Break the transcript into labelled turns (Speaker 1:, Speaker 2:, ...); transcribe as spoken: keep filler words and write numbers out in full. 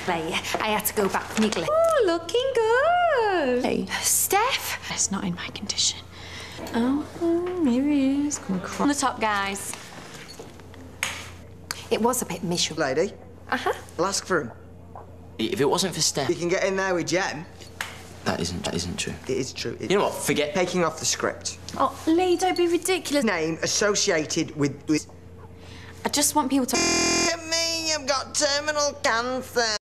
Speaker 1: I had to go back for Nicola. Oh, looking good.
Speaker 2: Hey.
Speaker 1: Steph?
Speaker 2: It's not in my condition. Oh, here he is. Come across. On the top, guys.
Speaker 1: It was a bit miserable.
Speaker 3: Lady?
Speaker 1: Uh-huh.
Speaker 3: I'll ask for him.
Speaker 4: If it wasn't for Steph...
Speaker 3: You can get in there with Jem.
Speaker 4: That isn't, that isn't true.
Speaker 3: It is true. It
Speaker 4: you know what? Forget...
Speaker 3: Taking off the script.
Speaker 2: Oh, Lee, don't be ridiculous.
Speaker 3: Name associated with... with...
Speaker 2: I just want people to...
Speaker 3: Look at me, I've got terminal cancer.